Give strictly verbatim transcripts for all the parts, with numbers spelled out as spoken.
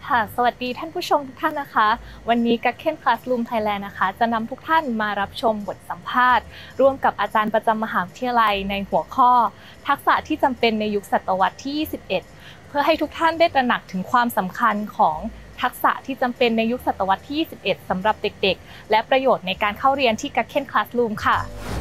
ค่ะสวัสดีท่านผู้ชมทุกท่านนะคะวันนี้ Gakken Classroom Thailand นะคะจะนำทุกท่านมารับชมบทสัมภาษณ์ร่วมกับอาจารย์ประจำมหาวิทยาลัยในหัวข้อทักษะที่จำเป็นในยุคศตวรรษที่ยี่สิบเอ็ดเพื่อให้ทุกท่านได้ตระหนักถึงความสำคัญของทักษะที่จำเป็นในยุคศตวรรษที่ยี่สิบเอ็ดสำหรับเด็กๆและประโยชน์ในการเข้าเรียนที่ Gakken Classroom ค่ะ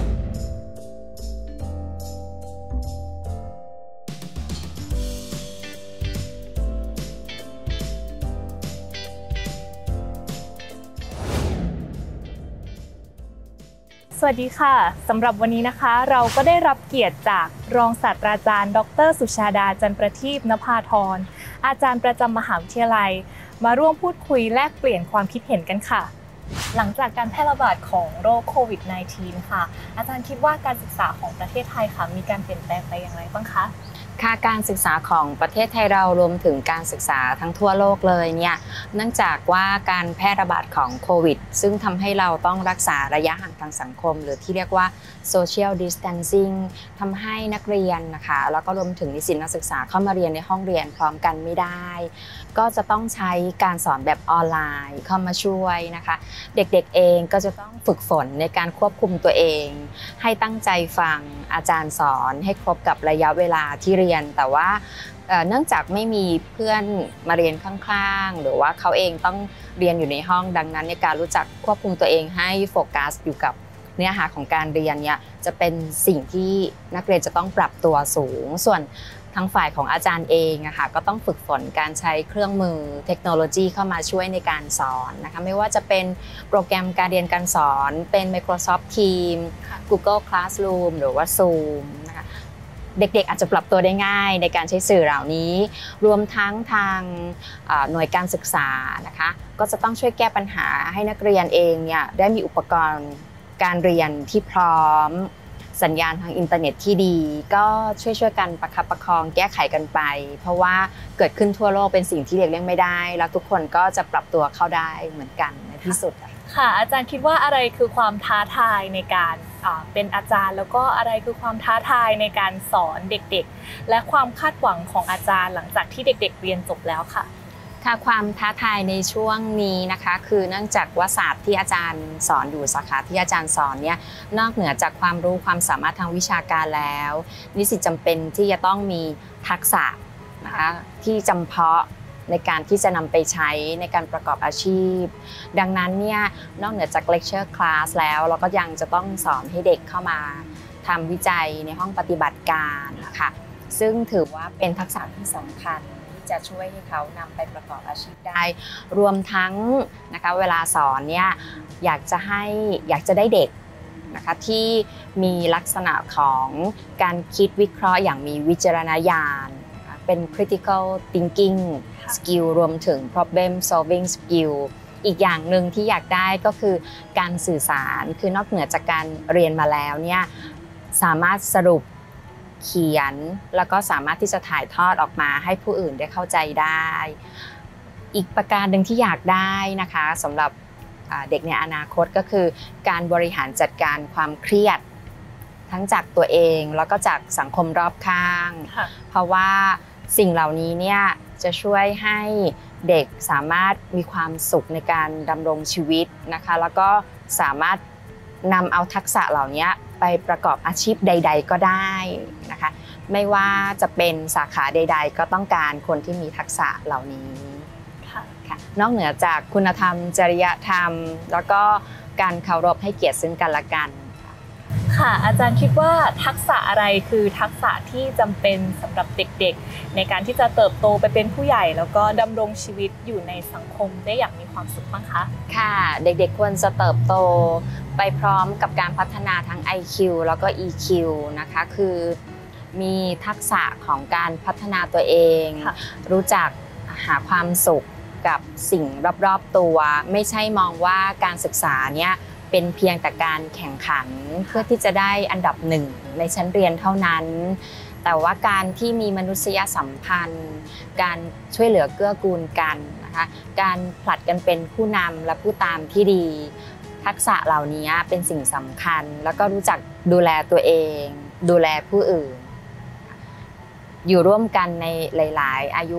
สวัสดีค่ะสำหรับวันนี้นะคะเราก็ได้รับเกียรติจากรองศาสตราจารย์ดรสุชาดาจันประทีปนภาธรอาจารย์ประจำมหาวิทยาลัยมาร่วมพูดคุยแลกเปลี่ยนความคิดเห็นกันค่ะหลังจากการแพร่ระบาดของโรคโควิด สิบเก้า ค่ะอาจารย์คิดว่าการศึกษาของประเทศไทยค่ะมีการเปลี่ยนแปลงไปอย่างไรบ้างคะค่ะการศึกษาของประเทศไทยเรารวมถึงการศึกษาทั้งทั่วโลกเลยเนี่ยเนื่องจากว่าการแพร่ระบาดของโควิดซึ่งทำให้เราต้องรักษาระยะห่างทางสังคมหรือที่เรียกว่า social distancing ทำให้นักเรียนนะคะแล้วก็รวมถึงนิสิตนักศึกษาเข้ามาเรียนในห้องเรียนพร้อมกันไม่ได้ก็จะต้องใช้การสอนแบบออนไลน์เข้ามาช่วยนะคะเด็กๆเองก็จะต้องฝึกฝนในการควบคุมตัวเองให้ตั้งใจฟังอาจารย์สอนให้ครบกับระยะเวลาที่เรียนแต่ว่าเนื่องจากไม่มีเพื่อนมาเรียนข้างๆหรือว่าเขาเองต้องเรียนอยู่ในห้องดังนั้นในการรู้จักควบคุมตัวเองให้โฟกัสอยู่กับเนื้อหาของการเรียนเนี่ยจะเป็นสิ่งที่นักเรียนจะต้องปรับตัวสูงส่วนทางฝ่ายของอาจารย์เองอะค่ะก็ต้องฝึกฝนการใช้เครื่องมือเทคโนโลยีเข้ามาช่วยในการสอนนะคะไม่ว่าจะเป็นโปรแกรมการเรียนการสอนเป็น Microsoft Teams Google Classroom หรือว่า Zoom นะคะเด็กๆอาจจะปรับตัวได้ง่ายในการใช้สื่อเหล่านี้รวมทั้งทางหน่วยการศึกษานะคะก็จะต้องช่วยแก้ปัญหาให้นักเรียนเองเนี่ยได้มีอุปกรณ์การเรียนที่พร้อมสัญญาณทางอินเทอร์เน็ตที่ดีก็ช่วยๆกันประคับประคองแก้ไขกันไปเพราะว่าเกิดขึ้นทั่วโลกเป็นสิ่งที่เรียกเลี่ยงไม่ได้แล้วทุกคนก็จะปรับตัวเข้าได้เหมือนกันในที่สุดค่ะอาจารย์คิดว่าอะไรคือความท้าทายในการเป็นอาจารย์แล้วก็อะไรคือความท้าทายในการสอนเด็กๆและความคาดหวังของอาจารย์หลังจากที่เด็กๆเรียนจบแล้วค่ะค่ะความท้าทายในช่วงนี้นะคะคือเนื่องจากว่าศาสตร์ที่อาจารย์สอนอยู่สาขาที่อาจารย์สอนเนี่ยนอกเหนือจากความรู้ความสามารถทางวิชาการแล้วนิสิตจำเป็นที่จะต้องมีทักษะนะคะที่จำเพาะในการที่จะนำไปใช้ในการประกอบอาชีพดังนั้นเนี่ยนอกเหนือจากเลคเชอร์คลาสแล้วเราก็ยังจะต้องสอนให้เด็กเข้ามาทำวิจัยในห้องปฏิบัติการนะคะซึ่งถือว่าเป็นทักษะที่สำคัญจะช่วยให้เขานำไปประกอบอาชีพได้รวมทั้งนะคะเวลาสอนเนี่ยอยากจะให้อยากจะได้เด็กนะคะที่มีลักษณะของการคิดวิเคราะห์อย่างมีวิจารณญาณเป็น critical thinking skill รวมถึง problem solving skill อีกอย่างหนึ่งที่อยากได้ก็คือการสื่อสารคือนอกเหนือจากการเรียนมาแล้วเนี่ยสามารถสรุปเขียนแล้วก็สามารถที่จะถ่ายทอดออกมาให้ผู้อื่นได้เข้าใจได้อีกประการหนึ่งที่อยากได้นะคะสำหรับเด็กในอนาคตก็คือการบริหารจัดการความเครียดทั้งจากตัวเองแล้วก็จากสังคมรอบข้างเพราะว่าสิ่งเหล่านี้เนี่ยจะช่วยให้เด็กสามารถมีความสุขในการดำรงชีวิตนะคะแล้วก็สามารถนำเอาทักษะเหล่านี้ไปประกอบอาชีพใดๆก็ได้นะคะไม่ว่าจะเป็นสาขาใดๆก็ต้องการคนที่มีทักษะเหล่านี้ค่ะนอกเหนือจากคุณธรรมจริยธรรมแล้วก็การเคารพให้เกียรติซึ่งกันและกันค่ะอาจารย์คิดว่าทักษะอะไรคือทักษะที่จำเป็นสำหรับเด็กๆในการที่จะเติบโตไปเป็นผู้ใหญ่แล้วก็ดำรงชีวิตอยู่ในสังคมได้อย่างมีความสุขบ้างคะค่ะเด็กๆควรจะเติบโตไปพร้อมกับการพัฒนาทั้ง ไอ คิว แล้วก็ อี คิว นะคะคือมีทักษะของการพัฒนาตัวเองรู้จักหาความสุขกับสิ่งรอบๆตัวไม่ใช่มองว่าการศึกษาเนี่ยเป็นเพียงแต่การแข่งขันเพื่อที่จะได้อันดับหนึ่งในชั้นเรียนเท่านั้นแต่ว่าการที่มีมนุษยสัมพันธ์การช่วยเหลือเกื้อกูลกันนะคะการผลัดกันเป็นผู้นำและผู้ตามที่ดีทักษะเหล่านี้เป็นสิ่งสำคัญแล้วก็รู้จักดูแลตัวเองดูแลผู้อื่นอยู่ร่วมกันในหลายๆอายุ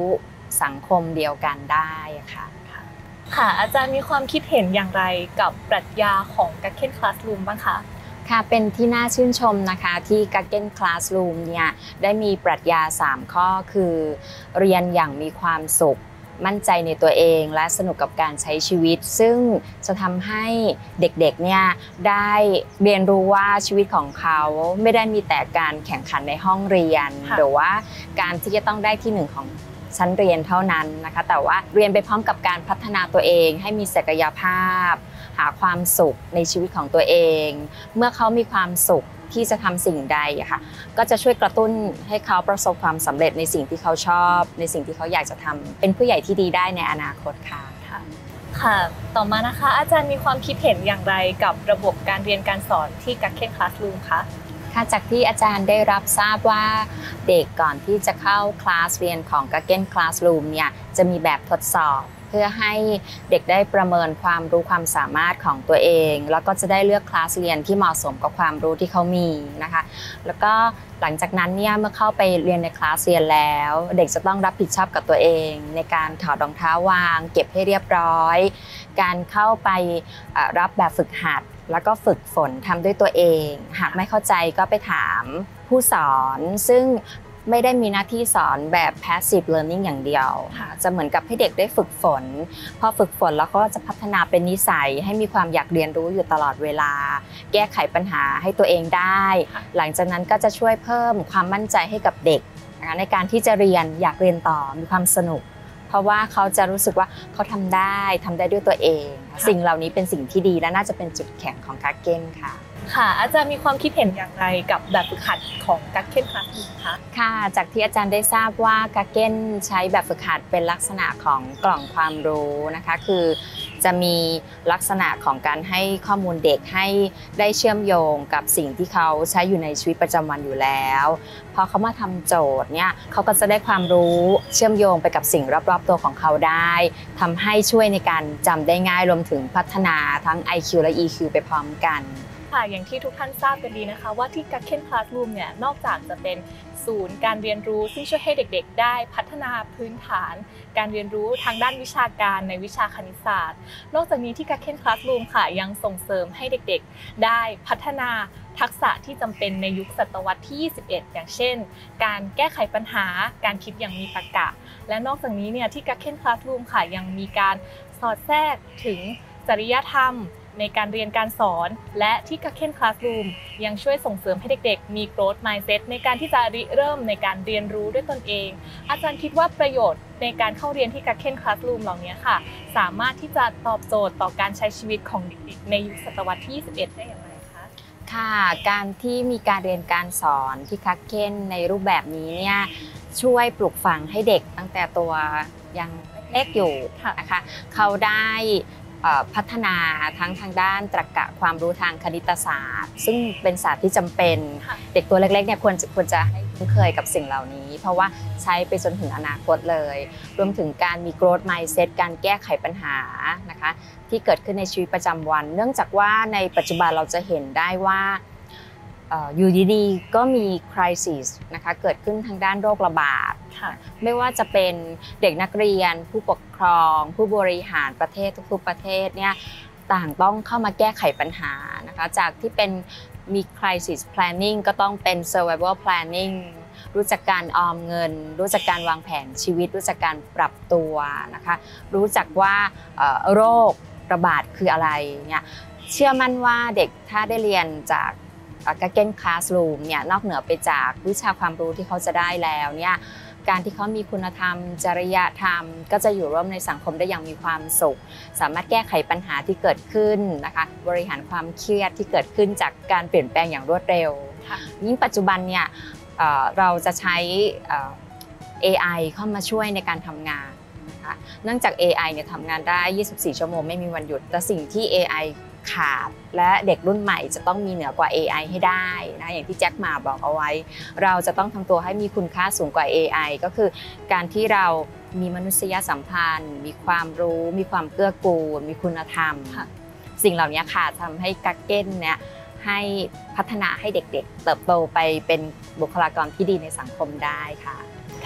สังคมเดียวกันได้ค่ะค่ะอาจารย์มีความคิดเห็นอย่างไรกับปรัชญาของ Gakken Classroom บ้างคะค่ะเป็นที่น่าชื่นชมนะคะที่ Gakken Classroom เนี่ยได้มีปรัชญาสามข้อคือเรียนอย่างมีความสุขมั่นใจในตัวเองและสนุกกับการใช้ชีวิตซึ่งจะทำให้เด็กๆเนี่ยได้เรียนรู้ว่าชีวิตของเขาไม่ได้มีแต่การแข่งขันในห้องเรียนหรือว่าการที่จะต้องได้ที่หนึ่งของชั้นเรียนเท่านั้นนะคะแต่ว่าเรียนไปพร้อมกับการพัฒนาตัวเองให้มีศักยภาพหาความสุขในชีวิตของตัวเองเมื่อเขามีความสุขที่จะทำสิ่งใดค่ะก็จะช่วยกระตุ้นให้เขาประสบความสำเร็จในสิ่งที่เขาชอบในสิ่งที่เขาอยากจะทำเป็นผู้ใหญ่ที่ดีได้ในอนาคตค่ะค่ะต่อมานะคะอาจารย์มีความคิดเห็นอย่างไรกับระบบการเรียนการสอนที่ Gakken Classroom คะค่ะจากที่อาจารย์ได้รับทราบว่าเด็กก่อนที่จะเข้าคลาสเรียนของ Gakken Classroom เนี่ยจะมีแบบทดสอบเพื่อให้เด็กได้ประเมินความรู้ความสามารถของตัวเองแล้วก็จะได้เลือกคลาสเรียนที่เหมาะสมกับความรู้ที่เขามีนะคะแล้วก็หลังจากนั้นเนี่ยเมื่อเข้าไปเรียนในคลาสเรียนแล้วเด็กจะต้องรับผิดชอบกับตัวเองในการถอดรองเท้าวางเก็บให้เรียบร้อยการเข้าไปรับแบบฝึกหัดแล้วก็ฝึกฝนทำด้วยตัวเองหากไม่เข้าใจก็ไปถามผู้สอนซึ่งไม่ได้มีหน้าที่สอนแบบ passive learning อย่างเดียวจะเหมือนกับให้เด็กได้ฝึกฝนพอฝึกฝนแล้วก็จะพัฒนาเป็นนิสัยให้มีความอยากเรียนรู้อยู่ตลอดเวลาแก้ไขปัญหาให้ตัวเองได้หลังจากนั้นก็จะช่วยเพิ่มความมั่นใจให้กับเด็กในการที่จะเรียนอยากเรียนต่อมีความสนุกเพราะว่าเขาจะรู้สึกว่าเขาทำได้ทำได้ด้วยตัวเองสิ่งเหล่านี้เป็นสิ่งที่ดีและน่าจะเป็นจุดแข็งของ Gakken ค่ะค่ะอาจารย์มีความคิดเห็นอย่างไรกับแบบฝึกหัดของ Gakken Classroom คะค่ะจากที่อาจารย์ได้ทราบว่า Gakken ใช้แบบฝึกหัดเป็นลักษณะของกล่องความรู้นะคะคือจะมีลักษณะของการให้ข้อมูลเด็กให้ได้เชื่อมโยงกับสิ่งที่เขาใช้อยู่ในชีวิตประจำวันอยู่แล้วพอเขามาทำโจทย์เนี่ยเขาก็จะได้ความรู้เชื่อมโยงไปกับสิ่งรอบๆตัวของเขาได้ทำให้ช่วยในการจำได้ง่ายรวมถึงพัฒนาทั้ง ไอ คิว และ อี คิว ไปพร้อมกันค่ะอย่างที่ทุกท่านทราบกันดีนะคะว่าที่ Gakken Classroom เนี่ยนอกจากจะเป็นศูนย์การเรียนรู้ซึ่งช่วยให้เด็กๆได้พัฒนาพื้นฐานการเรียนรู้ทางด้านวิชาการในวิชาคณิตศาสตร์นอกจากนี้ที่ Gakken Classroom ค่ะยังส่งเสริมให้เด็กๆได้พัฒนาทักษะที่จำเป็นในยุคศตวรรษที่ยี่สิบเอ็ดอย่างเช่นการแก้ไขปัญหาการคิดอย่างมีตรรกะและนอกจากนี้เนี่ยที่ Gakken Classroom ค่ะยังมีการสอดแทรกถึงจริยธรรมในการเรียนการสอนและที่ Gakken Classroom ยังช่วยส่งเสริมให้เด็กๆมี growth mindset ในการที่จะริเริ่มในการเรียนรู้ด้วยตนเองอาจารย์คิดว่าประโยชน์ในการเข้าเรียนที่ Gakken Classroom เหล่านี้ค่ะสามารถที่จะตอบโจทย์ต่อการใช้ชีวิตของเด็กๆในยุคศตวรรษที่ยี่สิบเอ็ดได้อย่างไรคะค่ะการที่มีการเรียนการสอนที่ Gakken ในรูปแบบนี้เนี่ยช่วยปลูกฝังให้เด็กตั้งแต่ตัวยังเล็กอยู่นะคะเขาได้พัฒนาทั้งทางด้านตรรกะความรู้ทางคณิตศาสตร์ซึ่งเป็นศาสตร์ที่จำเป็นเด็กตัวเล็กๆเนี่ยควรจะควรจะให้คุ้นเคยกับสิ่งเหล่านี้เพราะว่าใช้ไปจนถึงอนาคตเลยรวมถึงการมี growth mindset การแก้ไขปัญหานะคะที่เกิดขึ้นในชีวิตประจำวันเนื่องจากว่าในปัจจุบันเราจะเห็นได้ว่าอยู่ดีๆก็มี crisis นะคะเกิดขึ้นทางด้านโรคระบาดไม่ว่าจะเป็นเด็กนักเรียนผู้ปกครองผู้บริหารประเทศทุกๆประเทศเนี่ยต่างต้องเข้ามาแก้ไขปัญหานะคะจากที่เป็นมี crisis planning ก็ต้องเป็น survival planning รู้จักการออมเงินรู้จักการวางแผนชีวิตรู้จักการปรับตัวนะคะรู้จักว่าโรคระบาดคืออะไรเนี่ยเชื่อมั่นว่าเด็กถ้าได้เรียนจาก Gakken Classroom เนี่ยนอกเหนือไปจากวิชาความรู้ที่เขาจะได้แล้วเนี่ยการที่เขามีคุณธรรมจริยธรรมก็จะอยู่ร่วมในสังคมได้อย่างมีความสุขสามารถแก้ไขปัญหาที่เกิดขึ้นนะคะบริหารความเครียดที่เกิดขึ้นจากการเปลี่ยนแปลงอย่างรวดเร็วยิ่งปัจจุบันเนี่ยเราจะใช้ เอ ไอ เข้ามาช่วยในการทำงานนะคะเนื่องจาก เอ ไอ เนี่ยทำงานได้ยี่สิบสี่ชั่วโมงไม่มีวันหยุดแต่สิ่งที่ เอ ไอขาดและเด็กรุ่นใหม่จะต้องมีเหนือกว่า เอ ไอ ให้ได้นะอย่างที่แจ็คหม่าบอกเอาไว้เราจะต้องทำตัวให้มีคุณค่าสูงกว่า เอ ไอ ก็คือการที่เรามีมนุษยสัมพันธ์มีความรู้มีความเกื้อกูลมีคุณธรรมสิ่งเหล่านี้ค่ะทำให้ Gakken เนี่ยให้พัฒนาให้เด็กๆเติบโตไปเป็นบุคลากรที่ดีในสังคมได้ค่ะ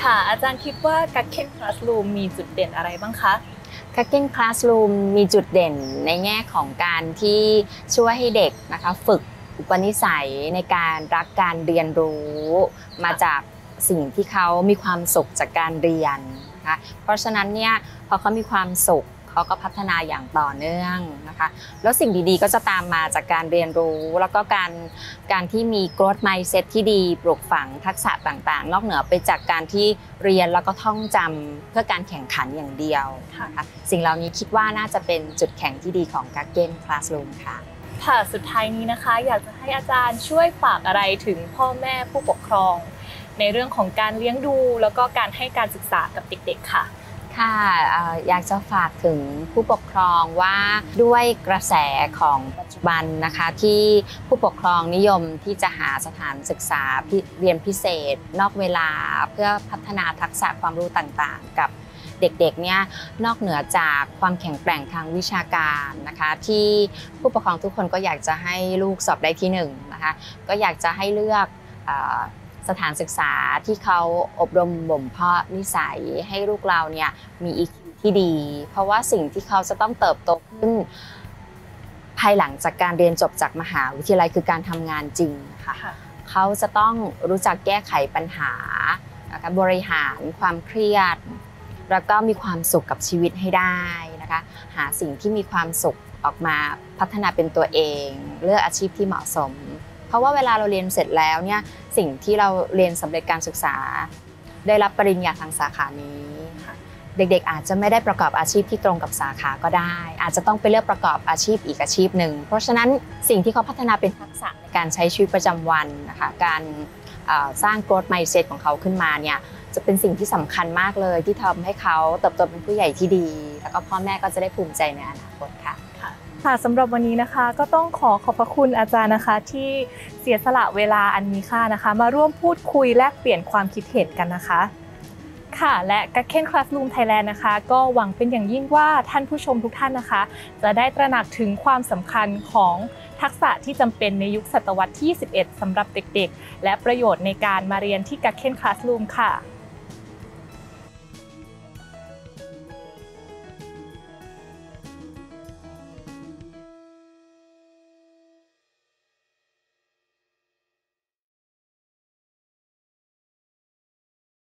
ค่ะอาจารย์คิดว่า Gakken Classroom มีจุดเด่นอะไรบ้างคะ Gakken Classroom มีจุดเด่นในแง่ของการที่ช่วยให้เด็กนะคะฝึกอุปนิสัยในการรักการเรียนรู้มาจากสิ่งที่เขามีความสุขจากการเรียนนะคะเพราะฉะนั้นเนี่ยพอเขามีความสุขเขาก็พัฒนาอย่างต่อเนื่องนะคะแล้วสิ่งดีๆก็จะตามมาจากการเรียนรู้แล้วก็การการที่มี growth mindset ที่ดีปลูกฝังทักษะต่างๆนอกเหนือไปจากการที่เรียนแล้วก็ท่องจำเพื่อการแข่งขันอย่างเดียวนะคะสิ่งเหล่านี้คิดว่าน่าจะเป็นจุดแข็งที่ดีของ Gakken Classroom ค่ะค่ะสุดท้ายนี้นะคะอยากจะให้อาจารย์ช่วยฝากอะไรถึงพ่อแม่ผู้ปกครองในเรื่องของการเลี้ยงดูแล้วก็การให้การศึกษากับเด็กๆค่ะค่ะอยากจะฝากถึงผู้ปกครองว่าด้วยกระแสของปัจจุบันนะคะที่ผู้ปกครองนิยมที่จะหาสถานศึกษาเรียนพิเศษนอกเวลาเพื่อพัฒนาทักษะความรู้ต่างๆกับเด็กๆเนี่ยนอกเหนือจากความแข็งแกร่งทางวิชาการนะคะที่ผู้ปกครองทุกคนก็อยากจะให้ลูกสอบได้ที่หนึ่งนะคะก็อยากจะให้เลือกสถานศึกษาที่เขาอบรมบ่มเพาะนิสัยให้ลูกเราเนี่ยมี อี คิว ที่ดีเพราะว่าสิ่งที่เขาจะต้องเติบโตขึ้นภายหลังจากการเรียนจบจากมหาวิทยาลัยคือการทำงานจริงค่ะเขาจะต้องรู้จักแก้ไขปัญหานะคะบริหารความเครียดแล้วก็มีความสุขกับชีวิตให้ได้นะคะหาสิ่งที่มีความสุขออกมาพัฒนาเป็นตัวเองเลือกอาชีพที่เหมาะสมเพราะว่าเวลาเราเรียนเสร็จแล้วเนี่ยสิ่งที่เราเรียนสำเร็จการศึกษาได้รับปริญญาทางสาขานี้เด็กๆอาจจะไม่ได้ประกอบอาชีพที่ตรงกับสาขาก็ได้อาจจะต้องไปเลือกประกอบอาชีพอีกอาชีพหนึ่งเพราะฉะนั้นสิ่งที่เขาพัฒนาเป็นทักษะในการใช้ชีวิตประจำวันนะคะการสร้าง growth mindset ของเขาขึ้นมาเนี่ยจะเป็นสิ่งที่สำคัญมากเลยที่ทำให้เขาเติบโตเป็นผู้ใหญ่ที่ดีแล้วก็พ่อแม่ก็จะได้ภูมิใจในอนาคตค่ะค่ะสำหรับวันนี้นะคะก็ต้องขอขอบพระคุณอาจารย์นะคะที่เสียสละเวลาอันมีค่านะคะมาร่วมพูดคุยแลกเปลี่ยนความคิดเห็นกันนะคะค่ะและ Gakken Classroom Thailand นะคะก็หวังเป็นอย่างยิ่งว่าท่านผู้ชมทุกท่านนะคะจะได้ตระหนักถึงความสำคัญของทักษะที่จำเป็นในยุคศตวรรษที่ยี่สิบเอ็ดสำหรับเด็กๆและประโยชน์ในการมาเรียนที่ Gakken Classroom ค่ะ